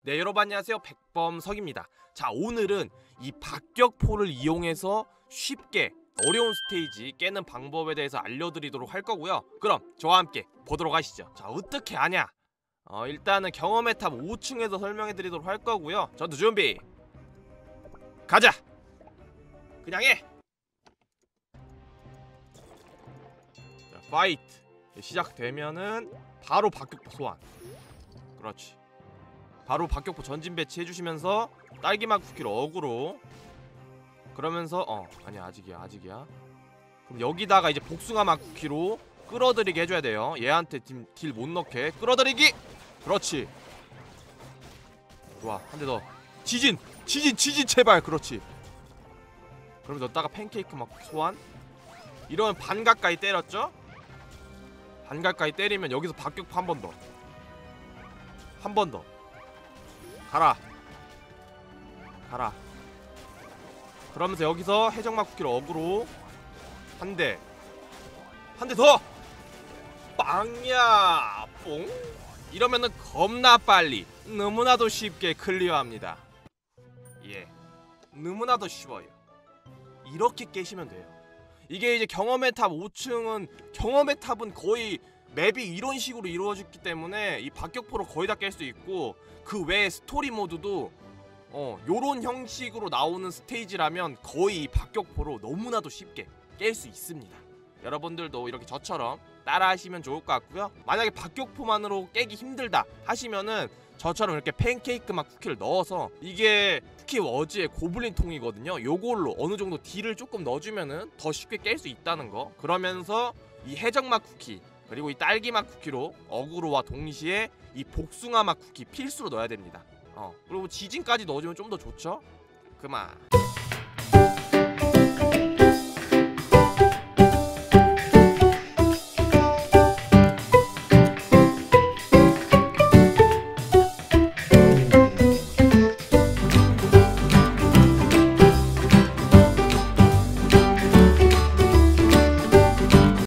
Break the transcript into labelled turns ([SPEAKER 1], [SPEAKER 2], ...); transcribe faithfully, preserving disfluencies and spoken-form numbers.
[SPEAKER 1] 네, 여러분 안녕하세요. 백범석입니다. 자, 오늘은 이 박격포를 이용해서 쉽게 어려운 스테이지 깨는 방법에 대해서 알려드리도록 할 거고요. 그럼 저와 함께 보도록 하시죠. 자, 어떻게 하냐? 어, 일단은 경험의 탑 오 층에서 설명해드리도록 할 거고요. 전투 준비! 가자! 그냥 해! 자, 파이트! 시작되면은 바로 박격포 소환. 그렇지. 바로 박격포 전진 배치 해주시면서 딸기맛 쿠키로 어그로. 그러면서 어 아니야 아직이야 아직이야. 그럼 여기다가 이제 복숭아맛 쿠키로 끌어들이게 해줘야 돼요. 얘한테 딜 못 넣게 끌어들이기. 그렇지. 좋아. 한 대 더. 지진 지진 지진 제발. 그렇지. 그럼 넣다가 팬케이크 막 소환. 이러면 반 가까이 때렸죠? 반 가까이 때리면 여기서 박격포 한 번 더. 한 번 더. 가라. 가라. 그러면서 여기서 해적맛 쿠키로 어그로 한 대. 한 대 더! 빵야! 뽕! 이러면은 겁나 빨리 너무나도 쉽게 클리어합니다. 예. 너무나도 쉬워요. 이렇게 깨시면 돼요. 이게 이제 경험의 탑 오 층은 경험의 탑은 거의 맵이 이런 식으로 이루어졌기 때문에 이 박격포로 거의 다 깰 수 있고, 그 외에 스토리 모드도 어 요런 형식으로 나오는 스테이지라면 거의 이 박격포로 너무나도 쉽게 깰 수 있습니다. 여러분들도 이렇게 저처럼 따라 하시면 좋을 것 같고요. 만약에 박격포만으로 깨기 힘들다 하시면은 저처럼 이렇게 팬케이크 맛 쿠키를 넣어서, 이게 쿠키 워즈의 고블린 통이거든요. 요걸로 어느 정도 딜을 조금 넣어주면은 더 쉽게 깰 수 있다는 거. 그러면서 이 해적맛 쿠키 그리고 이 딸기맛 쿠키로 어그로와 동시에 이 복숭아맛 쿠키 필수로 넣어야 됩니다. 어 그리고 지진까지 넣어주면 좀 더 좋죠. 그만.